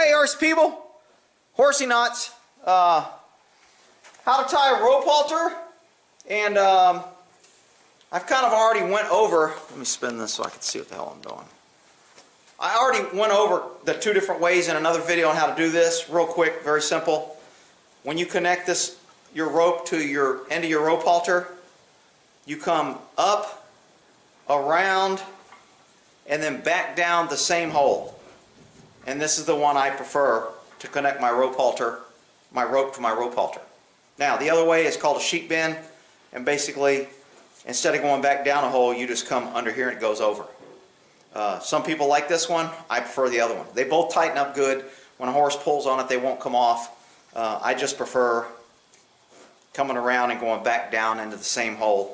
Hey horse people, horsey knots, how to tie a rope halter, and I've kind of already went over, let me spin this so I can see what the hell I'm doing. I already went over the two different ways in another video on how to do this, real quick, very simple. When you connect your rope to your end of your rope halter, you come up, around, and then back down the same hole. And this is the one I prefer to connect my rope halter, my rope to my rope halter. Now the other way is called a sheep bend, and basically instead of going back down a hole, you just come under here and it goes over. Some people like this one. I prefer the other one. They both tighten up good. When a horse pulls on it, they won't come off. I just prefer coming around and going back down into the same hole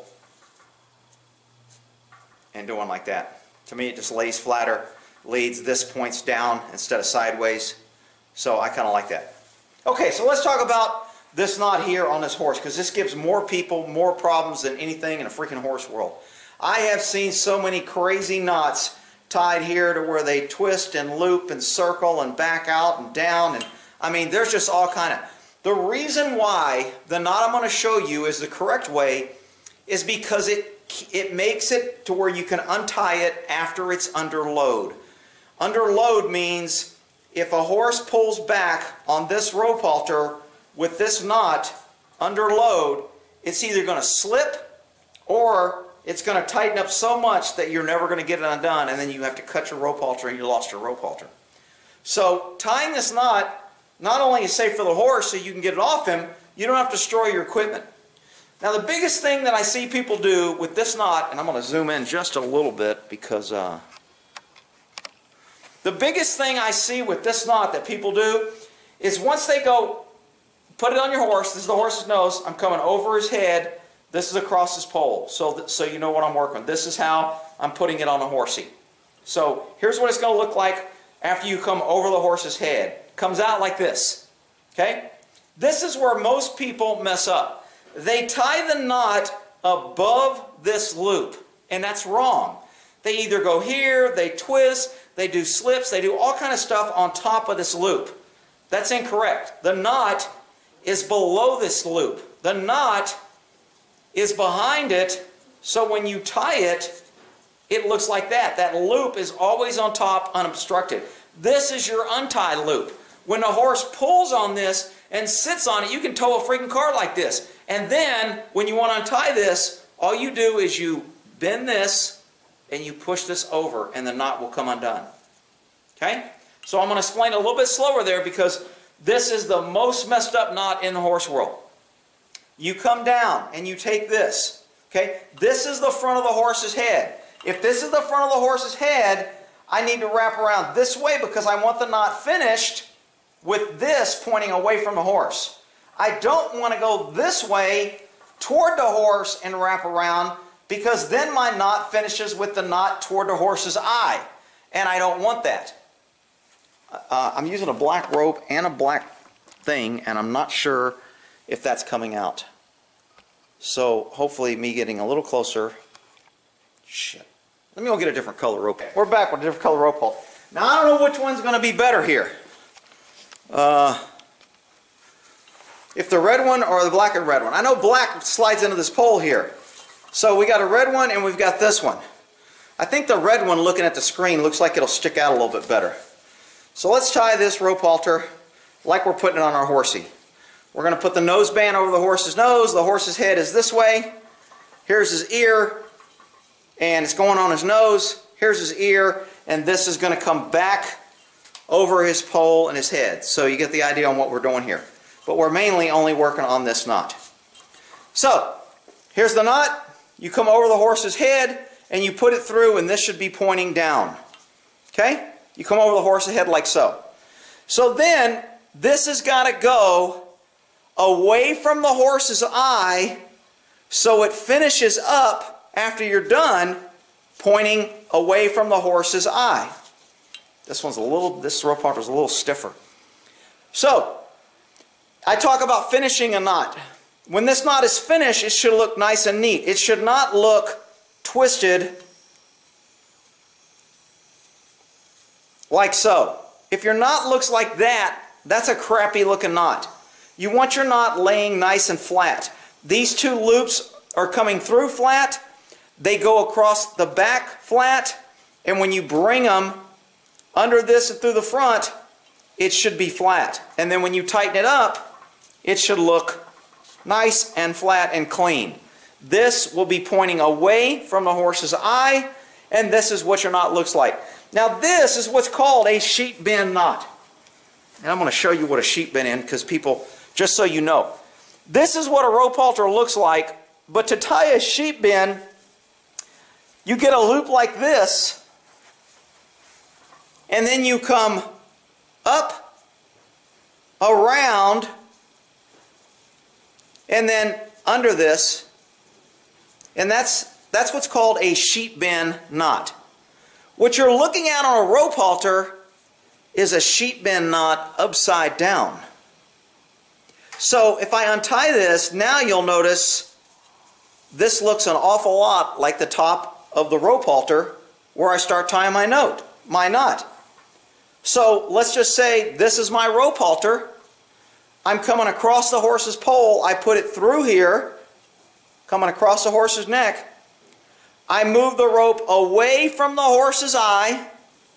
and doing like that. To me, it just lays flatter, leads, this points down instead of sideways. So I kind of like that. Okay, so let's talk about this knot here on this horse, because this gives more people more problems than anything in a freaking horse world. I have seen so many crazy knots tied here to where they twist and loop and circle and back out and down, and I mean there's just all kind of. The reason why the knot I'm going to show you is the correct way is because it makes it to where you can untie it after it's under load. Under load means if a horse pulls back on this rope halter with this knot under load, it's either going to slip or it's going to tighten up so much that you're never going to get it undone, and then you have to cut your rope halter and you lost your rope halter. So tying this knot not only is safe for the horse so you can get it off him, you don't have to destroy your equipment. Now the biggest thing that I see people do with this knot, and I'm going to zoom in just a little bit because the biggest thing I see with this knot that people do is once they go, put it on your horse, this is the horse's nose, I'm coming over his head, this is across his pole, so you know what I'm working with. This is how I'm putting it on a horsey. So here's what it's going to look like after you come over the horse's head. Comes out like this. Okay? This is where most people mess up. They tie the knot above this loop, and that's wrong. They either go here, they twist, they do slips, they do all kind of stuff on top of this loop. That's incorrect. The knot is below this loop. The knot is behind it, so when you tie it, it looks like that. That loop is always on top, unobstructed. This is your untie loop. When a horse pulls on this and sits on it, you can tow a freaking car like this. And then, when you want to untie this, all you do is you bend this and you push this over and the knot will come undone. Okay? So I'm going to explain a little bit slower there because this is the most messed up knot in the horse world. You come down and you take this. Okay? This is the front of the horse's head. If this is the front of the horse's head, I need to wrap around this way because I want the knot finished with this pointing away from the horse. I don't want to go this way toward the horse and wrap around because then my knot finishes with the knot toward the horse's eye, and I don't want that. I'm using a black rope and a black thing, and I'm not sure if that's coming out. So hopefully me getting a little closer. Shit. Let me go get a different color rope. We're back with a different color rope pull. Now I don't know which one's going to be better here. If the red one or the black and red one. I know black slides into this pole here. So we got a red one and we've got this one. I think the red one, looking at the screen, looks like it'll stick out a little bit better. So let's tie this rope halter like we're putting it on our horsey. We're going to put the nose band over the horse's nose. The horse's head is this way. Here's his ear. And it's going on his nose. Here's his ear. And this is going to come back over his pole and his head. So you get the idea on what we're doing here. But we're mainly only working on this knot. So, here's the knot. You come over the horse's head and you put it through, and this should be pointing down. Okay? You come over the horse's head like so. So then, this has got to go away from the horse's eye so it finishes up after you're done pointing away from the horse's eye. This rope halter is a little stiffer. So, I talk about finishing a knot. When this knot is finished, it should look nice and neat. It should not look twisted like so. if your knot looks like that, that's a crappy looking knot. You want your knot laying nice and flat. These two loops are coming through flat. They go across the back flat. And when you bring them under this and through the front, it should be flat. And then when you tighten it up, it should look nice and flat and clean. This will be pointing away from the horse's eye, and this is what your knot looks like. Now this is what's called a sheep bend knot. And I'm going to show you what a sheep bend is, because people, just so you know. This is what a rope halter looks like, but to tie a sheep bend, you get a loop like this, and then you come up, around, and then under this, and that's what's called a sheep bend knot. What you're looking at on a rope halter is a sheep bend knot upside down. So if I untie this, now you'll notice this looks an awful lot like the top of the rope halter where I start tying my knot. So let's just say this is my rope halter. I'm coming across the horse's pole. I put it through here, coming across the horse's neck. I move the rope away from the horse's eye,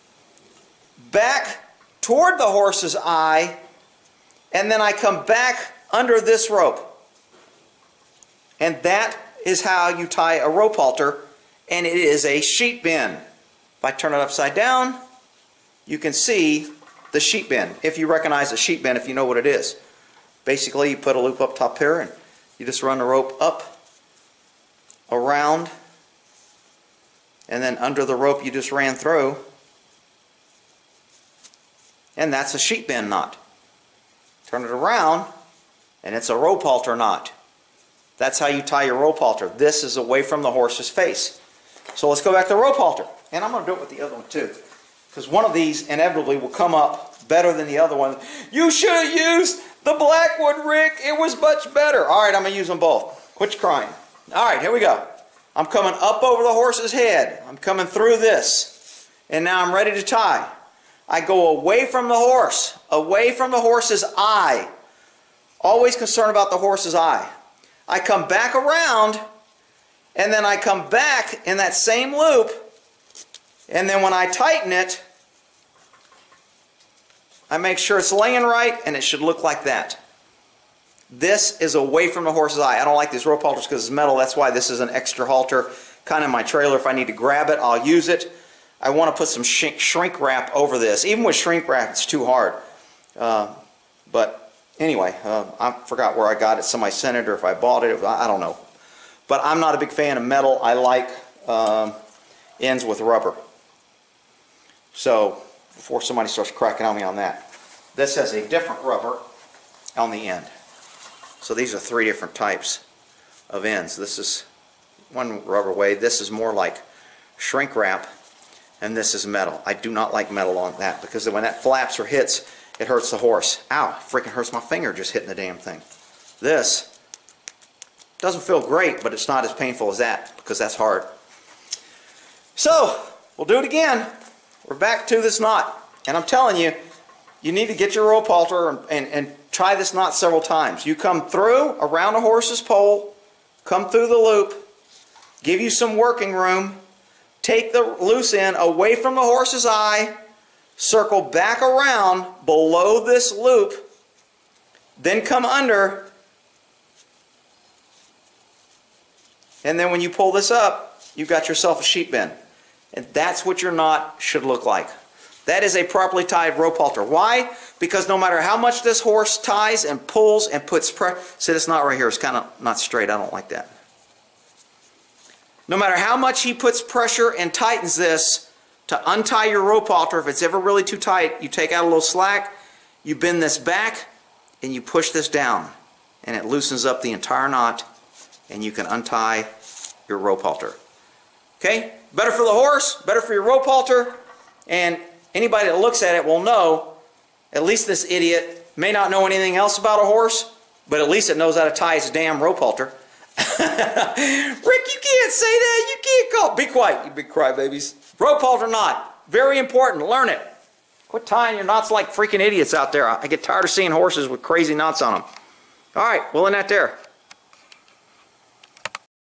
back toward the horse's eye, and then I come back under this rope. And that is how you tie a rope halter, and it is a sheep bend. If I turn it upside down, you can see the sheep bend. If you recognize a sheep bend, if you know what it is. Basically, you put a loop up top here, and you just run the rope up, around, and then under the rope you just ran through, and that's a sheep bend knot. Turn it around, and it's a rope halter knot. That's how you tie your rope halter. This is away from the horse's face. So let's go back to the rope halter. And I'm going to do it with the other one too, because one of these inevitably will come up better than the other one. You should have used the Blackwood, Rick. It was much better. All right, I'm going to use them both. Quit crying. All right, here we go. I'm coming up over the horse's head. I'm coming through this. And now I'm ready to tie. I go away from the horse, away from the horse's eye. Always concerned about the horse's eye. I come back around, and then I come back in that same loop, and then when I tighten it, I make sure it's laying right, and it should look like that. This is away from the horse's eye. I don't like these rope halters because it's metal. That's why this is an extra halter kind of in my trailer. If I need to grab it, I'll use it. I want to put some shrink wrap over this. Even with shrink wrap, it's too hard. But anyway, I forgot where I got it. Somebody sent it, or if I bought it. I don't know. But I'm not a big fan of metal. I like ends with rubber. So before somebody starts cracking on me on that, this has a different rubber on the end. So these are 3 different types of ends. This is one rubber way. This is more like shrink wrap, and this is metal. I do not like metal on that, because when that flaps or hits, it hurts the horse. Ow, freaking hurts my finger just hitting the damn thing. This doesn't feel great, but it's not as painful as that, because that's hard. So, we'll do it again. We're back to this knot. And I'm telling you, you need to get your rope halter and try this knot several times. You come through, around a horse's pole, come through the loop, give you some working room, take the loose end away from the horse's eye, circle back around below this loop, then come under, and then when you pull this up, you've got yourself a sheep bend. And that's what your knot should look like. That is a properly tied rope halter. Why? Because no matter how much this horse ties and pulls and puts pressure, see this knot right here is kind of not straight. I don't like that. No matter how much he puts pressure and tightens this to untie your rope halter, if it's ever really too tight, you take out a little slack, you bend this back, and you push this down. And it loosens up the entire knot, and you can untie your rope halter. Okay? Better for the horse, better for your rope halter, and anybody that looks at it will know, at least this idiot may not know anything else about a horse, but at least it knows how to tie its damn rope halter. Rick, you can't say that. You can't call. Be quiet, you big crybabies. Rope halter knot. Very important. Learn it. Quit tying your knots like freaking idiots out there. I get tired of seeing horses with crazy knots on them. All right, we'll end that there.